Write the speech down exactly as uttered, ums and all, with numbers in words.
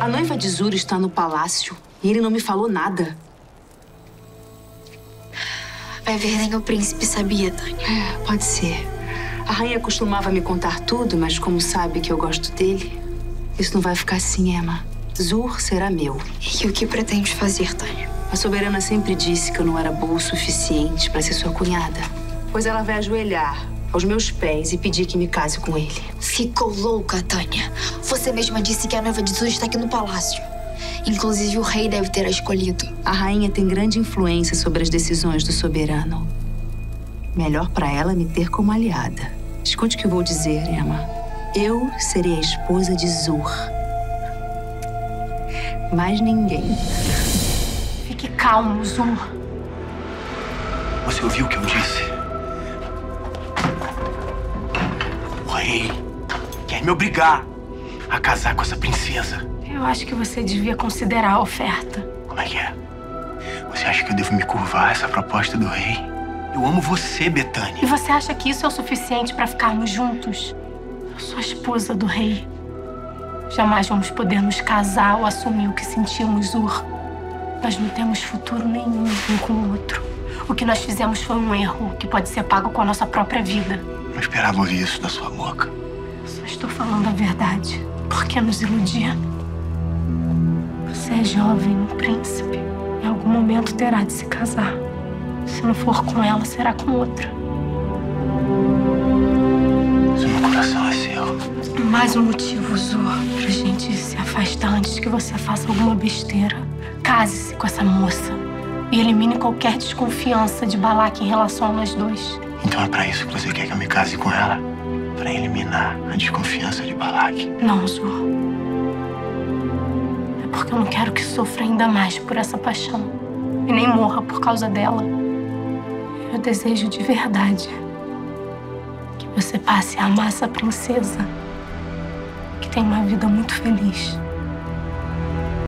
A noiva de Zur está no palácio e ele não me falou nada. Vai ver, nem o príncipe sabia, Tânia. É, pode ser. A rainha costumava me contar tudo, mas como sabe que eu gosto dele, isso não vai ficar assim, Emma. Zur será meu. E o que pretende fazer, Tânia? A soberana sempre disse que eu não era boa o suficiente para ser sua cunhada. Pois ela vai ajoelhar aos meus pés e pedir que me case com ele. Ficou louca, Tânia. Você mesma disse que a noiva de Zur está aqui no palácio. Inclusive, o rei deve ter a escolhido. A rainha tem grande influência sobre as decisões do soberano. Melhor para ela me ter como aliada. Escute o que eu vou dizer, Emma. Eu serei a esposa de Zur. Mais ninguém. Fique calmo, Zur. Você ouviu o que eu disse? O rei quer me obrigar a casar com essa princesa. Eu acho que você devia considerar a oferta. Como é que é? Você acha que eu devo me curvar a essa proposta do rei? Eu amo você, Bethânia. E você acha que isso é o suficiente para ficarmos juntos? Eu sou a esposa do rei. Jamais vamos poder nos casar ou assumir o que sentimos, Zur. Nós não temos futuro nenhum um com o outro. O que nós fizemos foi um erro que pode ser pago com a nossa própria vida. Não esperava ouvir isso da sua boca. Eu só estou falando a verdade. Por que nos iludir? Você é jovem, um príncipe. Em algum momento terá de se casar. Se não for com ela, será com outra. Se meu coração é seu. Mais um motivo, Zur, pra gente se afastar antes que você faça alguma besteira. Case-se com essa moça e elimine qualquer desconfiança de Balak em relação a nós dois. Então é pra isso que você quer que eu me case com ela? Pra eliminar a desconfiança de Balak? Não, Zur. É porque eu não quero que sofra ainda mais por essa paixão. E nem morra por causa dela. Eu desejo de verdade que você passe a amar essa princesa, que tem uma vida muito feliz.